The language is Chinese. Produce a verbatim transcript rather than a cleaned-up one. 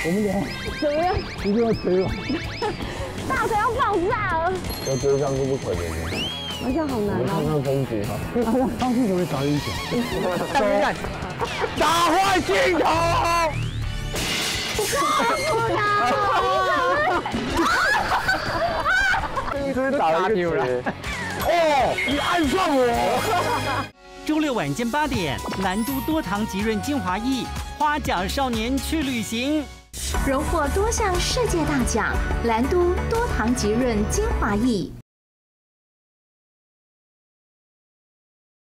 我们俩怎么样？ 一定要追了， 大腿要爆炸了， 要追上是不可能的。 好像好难我们看哦。 看风景哈。他让方式怎么打一脚？ 看看，打坏镜头。 不能， 这是打了一个结。哦，你暗算我！ 周六晚间八点，蓝都多糖极润精华液，花甲少年去旅行。 荣获多项世界大奖，蓝都多糖极润精华液。